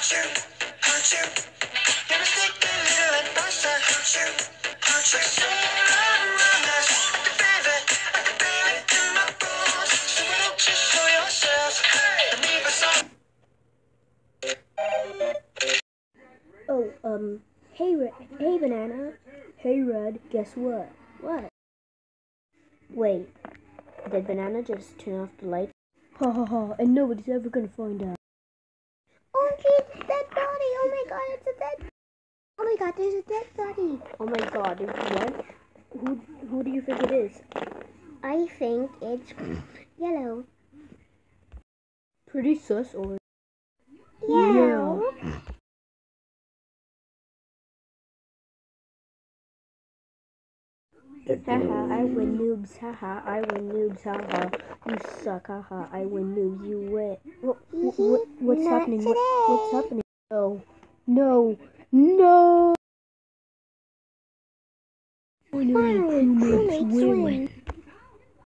Oh, hey Banana. Hey Red, guess what? What? Wait, did Banana just turn off the lights? Ha ha ha, and nobody's ever gonna find out. Oh, it's a dead body! Oh my god, it's a dead... Oh my god, there's a dead body! Oh my god, there's what? Who do you think it is? I think it's yellow. Pretty sus, or... Yeah. Haha, I win noobs, haha, I win noobs, haha, you suck, haha, I win noobs, you win. What's happening? What's happening? No, no, no! Finally, crewmates win.